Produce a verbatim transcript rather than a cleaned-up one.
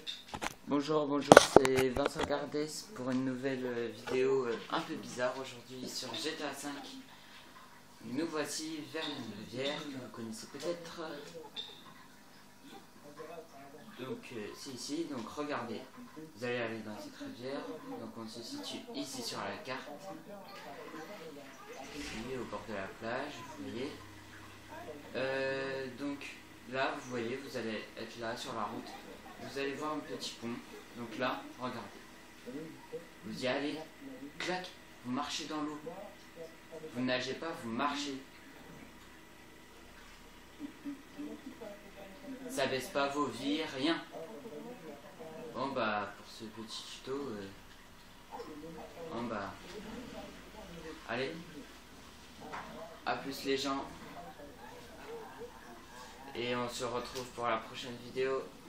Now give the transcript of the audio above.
Bonjour, bonjour, c'est Vincent Gardès pour une nouvelle euh, vidéo euh, un peu bizarre aujourd'hui sur G T A cinq. Nous voici vers une rivière que vous connaissez peut-être. Donc euh, c'est ici, donc regardez, vous allez aller dans cette rivière, donc on se situe ici sur la carte, ici au bord de la plage, vous voyez. Euh, donc là, vous voyez, vous allez être là sur la route, vous allez voir un petit pont, donc là, regardez, vous y allez, clac, vous marchez dans l'eau, vous nagez pas, vous marchez. Ça baisse pas vos vies, rien. Bon bah pour ce petit tuto, euh, bon bah, allez, à plus les gens, et on se retrouve pour la prochaine vidéo.